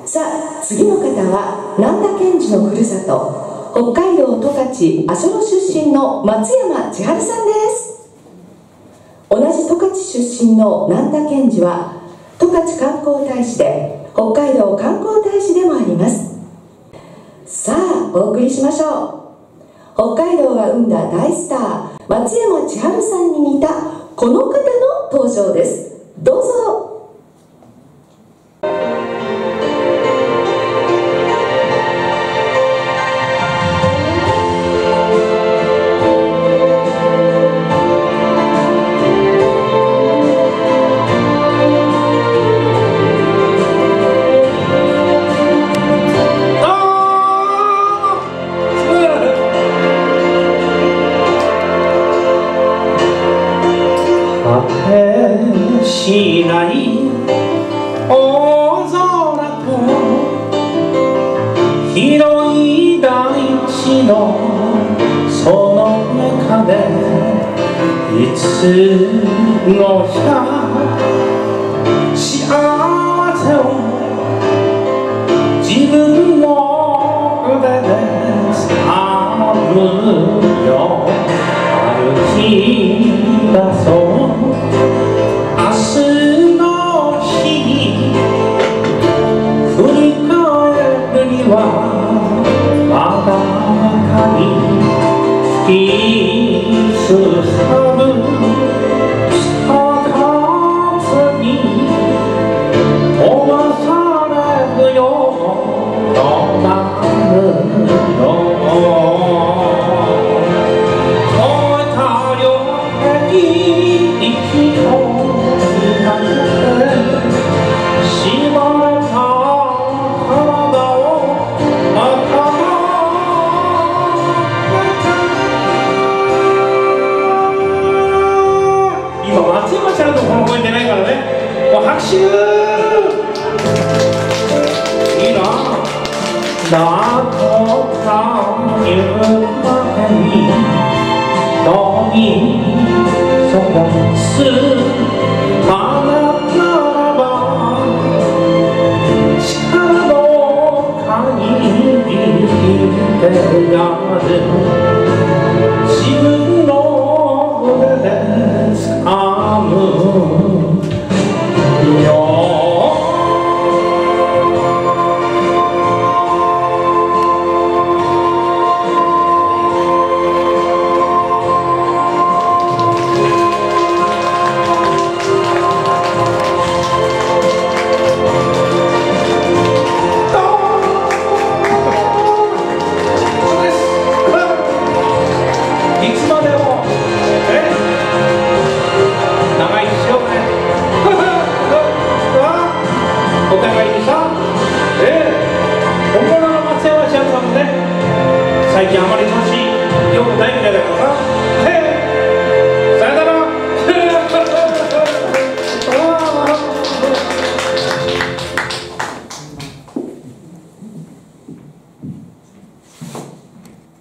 さあ、次の方は難波賢治のふるさと北海道十勝阿蘇出身の松山千春さんです。同じ十勝出身の難波賢治は十勝観光大使で北海道観光大使でもあります。さあ、お送りしましょう。北海道が生んだ大スター松山千春さんに似たこの方の登場です。どうぞ。 しない大空と広い大地のその中でいつの日か幸せを自分の腕で掴むよ。歩き出そう明日の日に振り返るにはまだかに突き進む北風に飛ばされるようなるよ。燃えた両手に息を松山ちゃんのこの声出ないからね、もう拍手いいな。だとかいう前にどにそこすまならば力の限りでやる自分の腕で掴むよ。最近あまり調子よくない